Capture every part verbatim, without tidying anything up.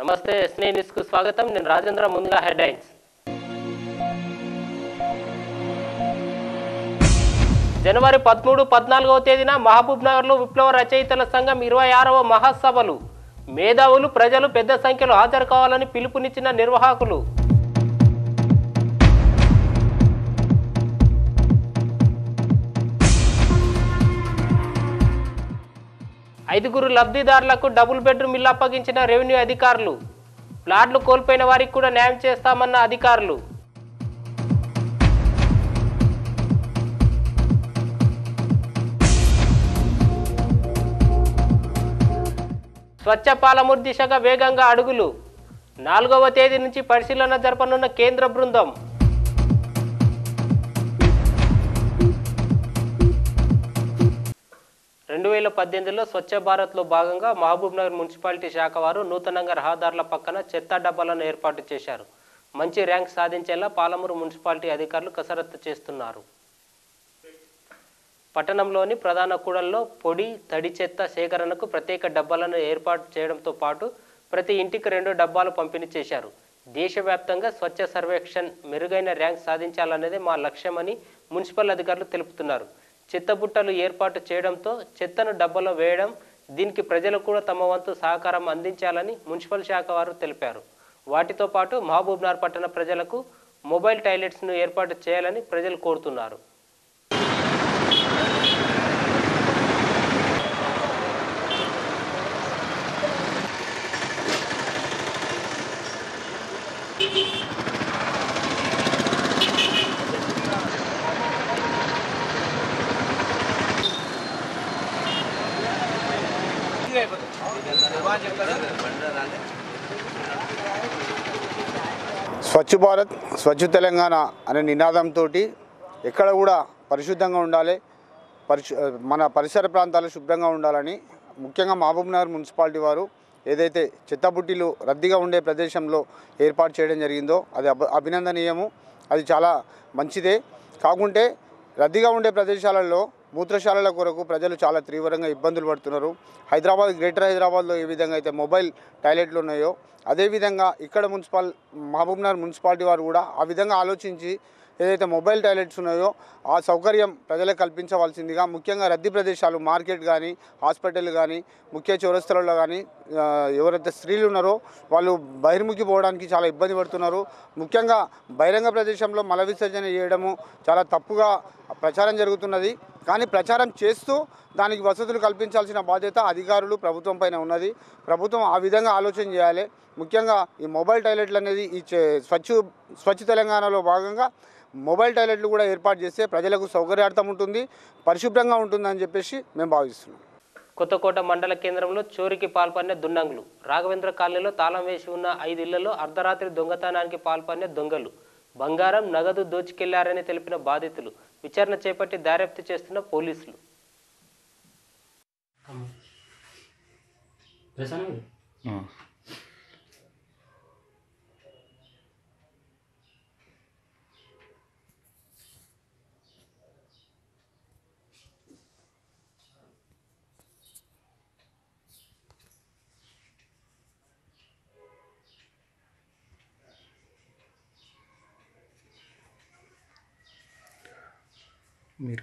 నమస్తే ఎస్నే న్యూస్ కు స్వాగతం. నేను రాజేంద్ర. ముందుగా హెడ్లైన్స్. జనవరి పదమూడు పద్నాలుగవ తేదీన మహబూబ్ నగర్లో విప్లవ రచయితల సంఘం ఇరవై ఆరవ మహాసభలు. మేధావులు ప్రజలు పెద్ద సంఖ్యలో హాజరు కావాలని పిలుపునిచ్చిన నిర్వాహకులు. ఐదుగురు లబ్ధిదారులకు డబుల్ బెడ్రూమ్ ఇల్లు అప్పగించిన రెవెన్యూ అధికారులు. ప్లాట్లు కోల్పోయిన వారికి కూడా న్యాయం చేస్తామన్న అధికారులు. స్వచ్ఛ పాలమూరు దిశగా వేగంగా అడుగులు. నాలుగవ తేదీ నుంచి పరిశీలన జరపనున్న కేంద్ర బృందం. రెండు వేల పద్దెనిమిదిలో స్వచ్ఛ భారత్లో భాగంగా మహబూబ్ నగర్ మున్సిపాలిటీ శాఖ వారు నూతనంగా రహదారుల పక్కన చెత్త డబ్బాలను ఏర్పాటు చేశారు. మంచి ర్యాంక్ సాధించేలా పాలమూరు మున్సిపాలిటీ అధికారులు కసరత్తు చేస్తున్నారు. పట్టణంలోని ప్రధాన కూడల్లో పొడి తడి చెత్త సేకరణకు ప్రత్యేక డబ్బాలను ఏర్పాటు చేయడంతో పాటు ప్రతి ఇంటికి రెండు డబ్బాలు పంపిణీ చేశారు. దేశవ్యాప్తంగా స్వచ్ఛ సర్వేక్షణ్ మెరుగైన ర్యాంక్ సాధించాలనేది మా లక్ష్యమని మున్సిపల్ అధికారులు తెలుపుతున్నారు. చెత్తబుట్టలు ఏర్పాటు చేయడంతో చెత్తను డబ్బాలో వేయడం, దీనికి ప్రజలు కూడా తమ వంతు సహకారం అందించాలని మున్సిపల్ శాఖ వారు తెలిపారు. వాటితో పాటు మహబూబ్ నగర్ పట్టణ ప్రజలకు మొబైల్ టాయిలెట్స్ను ఏర్పాటు చేయాలని ప్రజలు కోరుతున్నారు. స్వచ్ఛ భారత్ స్వచ్ఛ తెలంగాణ అనే నినాదంతో ఎక్కడ కూడా పరిశుద్ధంగా ఉండాలి, పరిశు మన పరిసర ప్రాంతాలు శుభ్రంగా ఉండాలని ముఖ్యంగా మహబూబ్ నగర్ మున్సిపాలిటీ వారు ఏదైతే చెత్తబుట్టీలు రద్దీగా ఉండే ప్రదేశంలో ఏర్పాటు చేయడం జరిగిందో అది అభ అభినందనీయము. అది చాలా మంచిదే. కాకుంటే రద్దీగా ఉండే ప్రదేశాలలో మూత్రశాలల కొరకు ప్రజలు చాలా తీవ్రంగా ఇబ్బందులు పడుతున్నారు. హైదరాబాద్ గ్రేటర్ హైదరాబాద్లో ఏ విధంగా అయితే మొబైల్ టాయిలెట్లు ఉన్నాయో అదేవిధంగా ఇక్కడ మున్సిపల్ మహబూబ్ నగర్ మున్సిపాలిటీ వారు కూడా ఆ విధంగా ఆలోచించి ఏదైతే మొబైల్ టాయిలెట్స్ ఉన్నాయో ఆ సౌకర్యం ప్రజలకు కల్పించవలసిందిగా, ముఖ్యంగా రద్దీ ప్రదేశాలు మార్కెట్ కానీ హాస్పిటల్ కానీ ముఖ్య చౌరస్తలలో కానీ ఎవరైతే స్త్రీలు ఉన్నారో వాళ్ళు బహిర్ముఖి పోవడానికి చాలా ఇబ్బంది పడుతున్నారు. ముఖ్యంగా బహిరంగ ప్రదేశంలో మల విసర్జన చేయడము చాలా తప్పుగా ప్రచారం జరుగుతున్నది. కానీ ప్రచారం చేస్తూ దానికి వసతులు కల్పించాల్సిన బాధ్యత అధికారులు ప్రభుత్వం పైన ఉన్నది. ప్రభుత్వం ఆ విధంగా ఆలోచన చేయాలి. ముఖ్యంగా ఈ మొబైల్ టాయిలెట్లు అనేది ఈ స్వచ్ఛ స్వచ్ఛ తెలంగాణలో భాగంగా మొబైల్ టాయిలెట్లు కూడా ఏర్పాటు చేస్తే ప్రజలకు సౌకర్యార్థం ఉంటుంది, పరిశుభ్రంగా ఉంటుందని చెప్పేసి మేము భావిస్తున్నాం. కొత్తకోట మండల కేంద్రంలో చోరీకి పాల్పడిన దుండంగులు. రాఘవేంద్ర కాలనీలో తాళం వేసి ఉన్న ఐదు ఇళ్లలో అర్ధరాత్రి దొంగతనానికి పాల్పడిన దొంగలు బంగారం నగదు దోచుకెళ్లారని తెలిపిన బాధితులు. విచారణ చేపట్టి దర్యాప్తు చేస్తున్న పోలీసులు. మీరు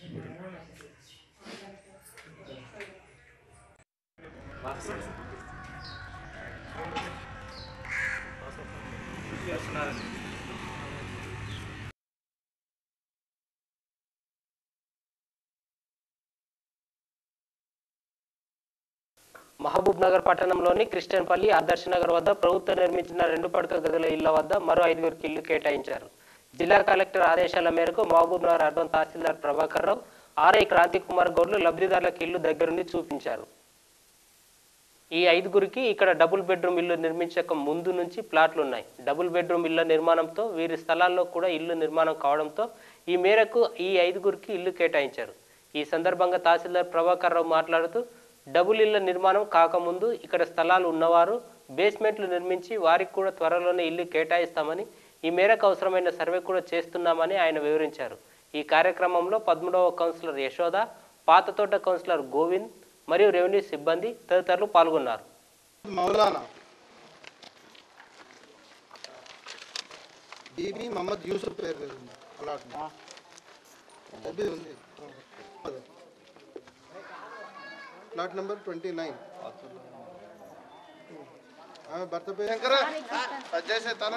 మహబూబ్ నగర్ పట్టణంలోని క్రిస్టియన్పల్లి ఆదర్శ నగర్ వద్ద ప్రభుత్వం నిర్మించిన రెండు పడక గదుల ఇళ్ల వద్ద మరో ఐదుగురికి ఇల్లు కేటాయించారు. జిల్లా కలెక్టర్ ఆదేశాల మేరకు మహబూబ్ నగర్ అర్బన్ తహసీల్దార్ ప్రభాకర్ రావు, ఆర్ఐ క్రాంతి కుమార్ గౌడ్లు లబ్ధిదారులకు ఇల్లు దగ్గరుండి చూపించారు. ఈ ఐదుగురికి ఇక్కడ డబుల్ బెడ్రూమ్ ఇల్లు నిర్మించక ముందు నుంచి ప్లాట్లు ఉన్నాయి. డబుల్ బెడ్రూమ్ ఇళ్ల నిర్మాణంతో వీరి స్థలాల్లో కూడా ఇల్లు నిర్మాణం కావడంతో ఈ మేరకు ఈ ఐదుగురికి ఇల్లు కేటాయించారు. ఈ సందర్భంగా తహసీల్దార్ ప్రభాకర్ రావు మాట్లాడుతూ డబుల్ ఇళ్ల నిర్మాణం కాకముందు ఇక్కడ స్థలాలు ఉన్నవారు బేస్మెంట్లు నిర్మించి వారికి కూడా త్వరలోనే ఇల్లు కేటాయిస్తామని, ఈ మేరకు అవసరమైన సర్వే కూడా చేస్తున్నామని ఆయన వివరించారు. ఈ కార్యక్రమంలో పదమూడవ కౌన్సిలర్ యశోద, పాతతోట కౌన్సిలర్ గోవింద్ మరియు రెవెన్యూ సిబ్బంది తదితరులు పాల్గొన్నారు. మౌలానా బీబీ మహమ్మద్ యూసుఫ్ పేరు అలాట్ ఉంది ప్లాట్ నెంబర్ ట్వంటీ నైన్ భర్త పేరు అజయ్ తానా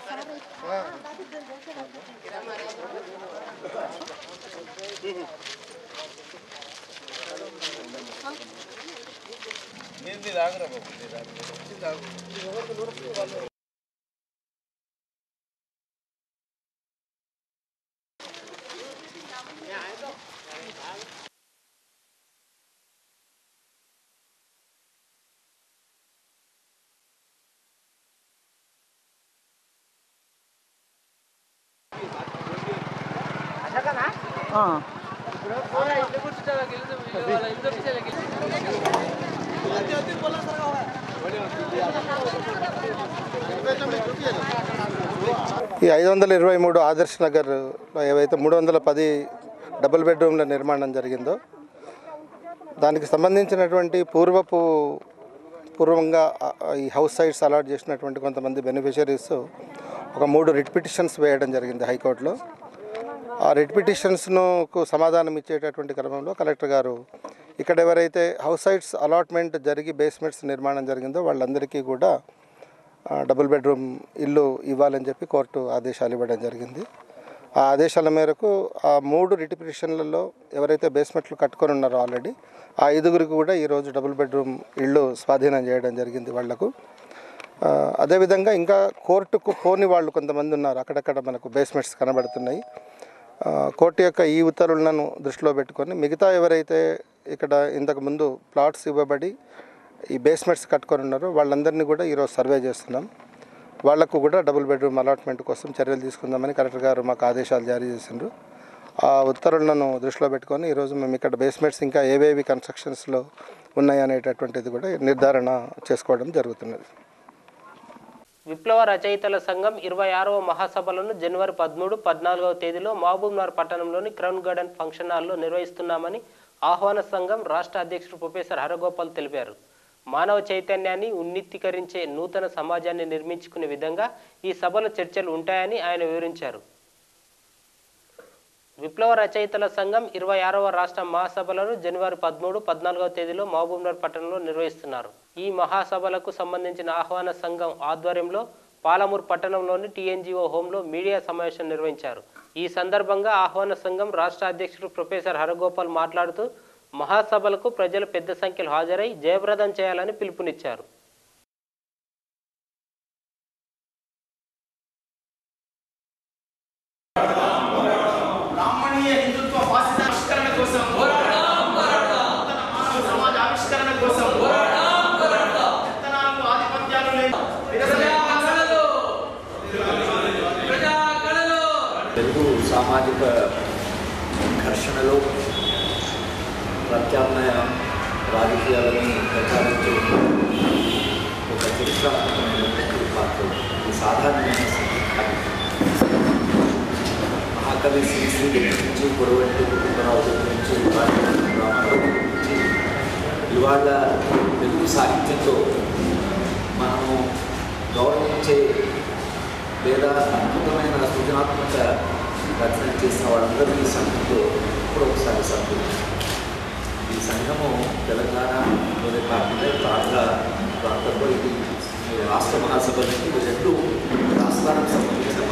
ఈ ఐదు వందల ఇరవై మూడు ఆదర్శ్ నగర్లో ఏవైతే మూడు వందల పది డబుల్ బెడ్రూమ్ల నిర్మాణం జరిగిందో దానికి సంబంధించినటువంటి పూర్వపు పూర్వంగా ఈ హౌస్ సైట్స్ అలాట్ చేసినటువంటి కొంతమంది బెనిఫిషరీస్ ఒక మూడు రిట్ పిటిషన్స్ వేయడం జరిగింది హైకోర్టులో. ఆ రిట్ పిటిషన్స్కు సమాధానం ఇచ్చేటటువంటి క్రమంలో కలెక్టర్ గారు ఇక్కడ ఎవరైతే హౌస్ సైట్స్ అలాట్మెంట్ జరిగి బేస్మెంట్స్ నిర్మాణం జరిగిందో వాళ్ళందరికీ కూడా డబుల్ బెడ్రూమ్ ఇల్లు ఇవ్వాలని చెప్పి కోర్టు ఆదేశాలు ఇవ్వడం జరిగింది. ఆ ఆదేశాల మేరకు ఆ మూడు రిట్ పిటిషన్లలో ఎవరైతే బేస్మెంట్లు కట్టుకొని ఉన్నారో ఆల్రెడీ ఆ ఐదుగురికి కూడా ఈరోజు డబుల్ బెడ్రూమ్ ఇళ్ళు స్వాధీనం చేయడం జరిగింది వాళ్లకు. అదేవిధంగా ఇంకా కోర్టుకు పోని వాళ్ళు కొంతమంది ఉన్నారు, అక్కడక్కడ మనకు బేస్మెంట్స్ కనబడుతున్నాయి. కోర్టు యొక్క ఈ ఉత్తర్వులను దృష్టిలో పెట్టుకొని మిగతా ఎవరైతే ఇక్కడ ఇంతకుముందు ప్లాట్స్ ఇవ్వబడి ఈ బేస్మెంట్స్ కట్టుకొని ఉన్నారో వాళ్ళందరినీ కూడా ఈరోజు సర్వే చేస్తున్నాం. వాళ్లకు కూడా డబుల్ బెడ్రూమ్ అలాట్మెంట్ కోసం చర్యలు తీసుకుందామని కలెక్టర్ గారు మాకు ఆదేశాలు జారీ చేసిండ్రు. ఆ ఉత్తర్వులను దృష్టిలో పెట్టుకొని ఈరోజు మేము ఇక్కడ బేస్మెంట్స్ ఇంకా ఏవేవి కన్స్ట్రక్షన్స్లో ఉన్నాయనేటటువంటిది కూడా నిర్ధారణ చేసుకోవడం జరుగుతున్నది. విప్లవ రచయితల సంఘం ఇరవై ఆరవ మహాసభలను జనవరి పదమూడు పద్నాలుగవ తేదీలో మహబూబ్నగర్ పట్టణంలోని క్రౌన్ గార్డెన్ ఫంక్షన్ హాల్లో నిర్వహిస్తున్నామని ఆహ్వాన సంఘం రాష్ట్ర అధ్యక్షుడు ప్రొఫెసర్ హరగోపాల్ తెలిపారు. మానవ చైతన్యాన్ని ఉన్నతీకరించే నూతన సమాజాన్ని నిర్మించుకునే విధంగా ఈ సభలో చర్చలు ఉంటాయని ఆయన వివరించారు. విప్లవ రచయితల సంఘం ఇరవై ఆరవ రాష్ట్ర మహాసభలను జనవరి పదమూడు పద్నాలుగవ తేదీలో మహబూబ్నగర్ పట్టణంలో నిర్వహిస్తున్నారు. ఈ మహాసభలకు సంబంధించిన ఆహ్వాన సంఘం ఆధ్వర్యంలో పాలమూరు పట్టణంలోని టీఎన్జిఓ హోంలో మీడియా సమావేశం నిర్వహించారు. ఈ సందర్భంగా ఆహ్వాన సంఘం రాష్ట్ర అధ్యక్షుడు ప్రొఫెసర్ హరగోపాల్ మాట్లాడుతూ మహాసభలకు ప్రజలు పెద్ద సంఖ్యలో హాజరై జయప్రదం చేయాలని పిలుపునిచ్చారు. తెలుగు సామాజిక ఘర్షణలో ప్రత్యామ్నాయ రాజకీయాలని ప్రచారించే ఒక చరిత్రాత్మకమైనటువంటి పాత్ర ఈ సాధారణమైన మహాకవి శ్రీ దగ్గర నుంచి గురవంటి కుటుంబరావు దగ్గర నుంచి రామారావు నుంచి ఇవాళ తెలుగు సాహిత్యంలో మనము గౌరవించే లేదా అద్భుతమైన సృజనాత్మక రచన చేసిన వాళ్ళందరూ ఈ సంఘంలో ఇప్పుడు ఒకసారి సభ్యులు. ఈ సంఘము తెలంగాణలోనే కాకుండా ఆంధ్ర ప్రాంతంలో ఇది రాష్ట్ర మహాసభ నుంచి రెండు రాష్ట్రాలకు సంబంధించిన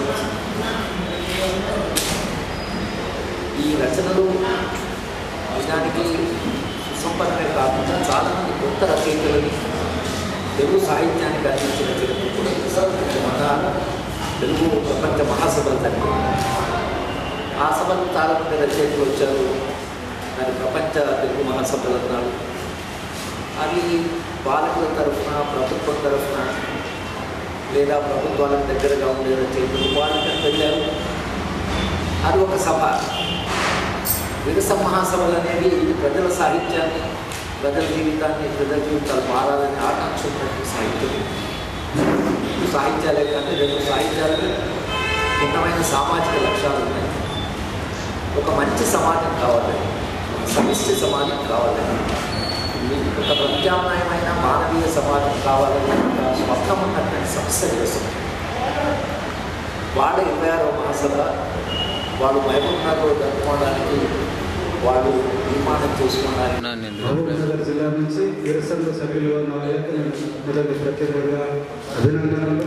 ఈ రచనలు నిజానికి సుసంపన్నమే కాకుండా చాలామంది కొత్త రచయితలని తెలుగు సాహిత్యానికి అందించిన చరిత్ర కూడా మన తెలుగు ప్రపంచ మహాసభలు తండ్రి. ఆ సభకు చాలామంది రచయితలు వచ్చారు. దాని ప్రపంచ తెలుగు మహాసభలు అన్నారు. అది పాలకుల తరఫున ప్రభుత్వం తరఫున లేదా ప్రభుత్వాలకు దగ్గరగా ఉండే రచయితలు వాళ్ళకి వెళ్ళారు. అది ఒక సభ. విరస మహాసభలు అనేవి ప్రజల సాహిత్యాన్ని, ప్రజల జీవితాన్ని, ప్రజల జీవితాలు మారాలని ఆకాంక్ష ఉన్నటువంటి సాహిత్యం. సాహిత్యాలే కానీ రెండు సాహిత్యాలకు భిన్నమైన సామాజిక లక్ష్యాలు ఉన్నాయి. ఒక మంచి సమాజం కావాలని, సమిష్టి సమాజం కావాలని, ఒక ప్రత్యామ్నాయమైన మానవీయ సమాజం కావాలని ఒక స్వప్నం ఉన్నటువంటి సమస్య కోసం వాళ్ళ ఇరవై ఆరవ మహాసభ వాళ్ళు మహబూబ్నగర్లో జరుపుకోవడానికి వాళ్ళు నిర్మాణం చేసుకోవడానికి మహబూబ్నగర్ జిల్లా నుంచి వీరసంఘ సభ్యులు ఉన్న వాళ్ళకి నేను మొదటి ప్రత్యేకంగా అభినందనలు.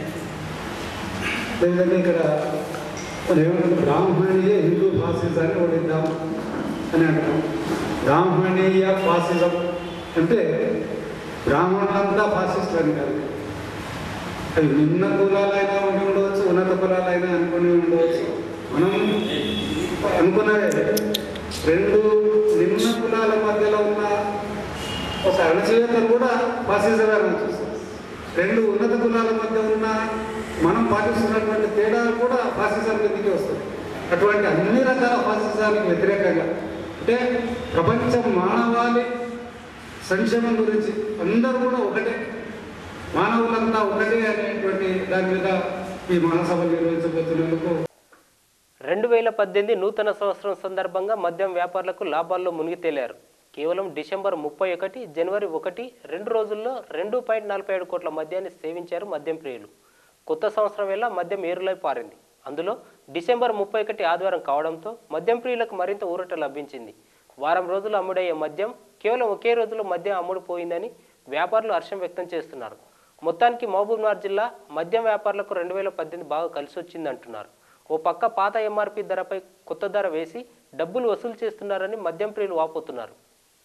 లేదంటే ఇక్కడ మనం ఏమంటారు, బ్రాహ్మణీయ హిందూ ఫాసిజాన్ని ఓడిద్దాం అని అంటాం. బ్రాహ్మణీయ ఫాసిజం అంటే బ్రాహ్మణులంతా ఫాసిస్టులు అని కాదు. అవి నిమ్న కులాలైనా ఉండి ఉండవచ్చు, ఉన్నత కులాలైనా అనుకుని ఉండవచ్చు. మనం అనుకున్నదే రెండు నిమ్న కులాల మధ్యలో ఉన్న ఒక అణచివేతను కూడా ఫాసిజమే చూస్తాం. రెండు ఉన్నత కులాల మధ్య ఉన్న మనం పాటిస్తున్నటువంటి తేడాలు కూడా ఫాసిజం కిందకి వస్తాయి. అటువంటి అన్ని రకాల ఫాసిజానికి వ్యతిరేకంగా అంటే ప్రపంచం మానవాళి సంక్షేమం గురించి అందరూ కూడా ఒకటే, మానవులంతా ఒకటే అనేటువంటి దాని మీద ఈ మహాసభ నిర్వహించబోతున్నందుకు. రెండు వేల పద్దెనిమిది నూతన సంవత్సరం సందర్భంగా మద్యం వ్యాపారులకు లాభాల్లో మునిగి తేలారు. కేవలం డిసెంబర్ ముప్పై ఒకటి జనవరి ఒకటి రెండు రోజుల్లో రెండు పాయింట్ నలభై ఏడు కోట్ల మద్యాన్ని సేవించారు మద్యం ప్రియులు. కొత్త సంవత్సరం వేళ మద్యం ఏరులై పారింది. అందులో డిసెంబర్ ముప్పై ఒకటి ఆదివారం కావడంతో మద్యం ప్రియులకు మరింత ఊరట లభించింది. వారం రోజులు అమ్ముడయ్యే మద్యం కేవలం ఒకే రోజులో మద్యం అమ్ముడుపోయిందని వ్యాపారులు హర్షం వ్యక్తం చేస్తున్నారు. మొత్తానికి మహబూబ్నగర్ జిల్లా మద్యం వ్యాపారులకు రెండు వేల పద్దెనిమిది బాగా కలిసి వచ్చిందంటున్నారు. ఓ పక్క పాత ఎంఆర్పి ధరపై కొత్త ధర వేసి డబ్బులు వసూలు చేస్తున్నారని మద్యం ప్రియులు వాపోతున్నారు.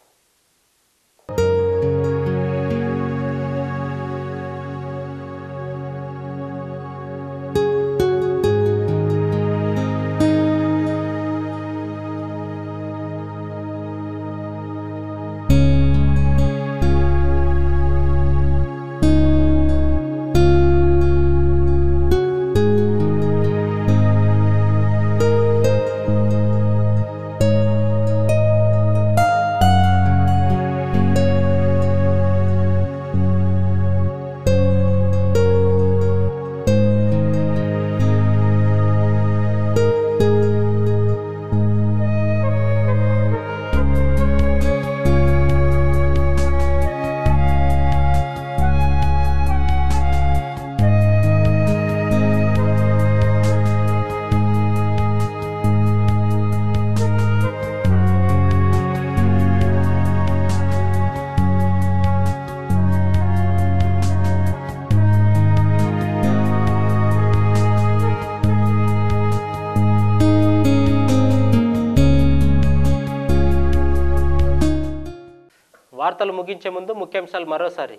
వార్తలు ముగించే ముందు ముఖ్యాంశాలు మరోసారి.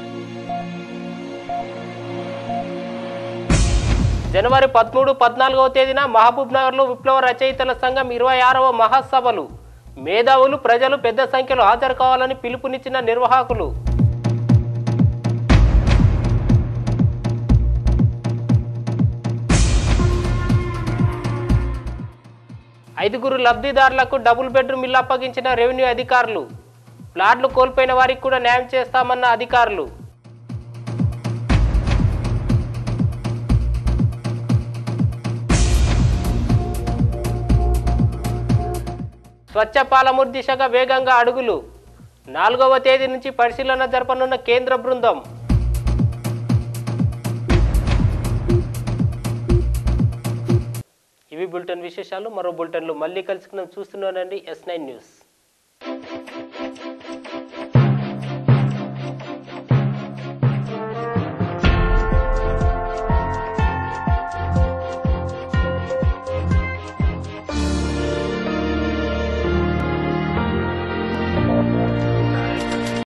జనవరి పదమూడు పద్నాలుగవ తేదీన మహబూబ్నగర్లో విప్లవ రచయితల సంఘం ఇరవై ఆరవ మహాసభలు. మేధావులు ప్రజలు పెద్ద సంఖ్యలో హాజరు కావాలని పిలుపునిచ్చిన నిర్వాహకులు. ఐదుగురు లబ్ధిదారులకు డబుల్ బెడ్రూమ్ ఇల్లు అప్పగించిన రెవెన్యూ అధికారులు. ప్లాట్లు కోల్పోయిన వారికి కూడా న్యాయం చేస్తామన్న అధికారులు. స్వచ్ఛ పాలమూరు దిశగా వేగంగా అడుగులు. నాలుగవ తేదీ నుంచి పరిశీలన జరపనున్న కేంద్ర బృందం. ఇవి బులెటిన్ విశేషాలు. మరో బులెటిన్లో మళ్ళీ కలుసుకుందాం. చూస్తున్నానండి ఎస్ నైన్ న్యూస్.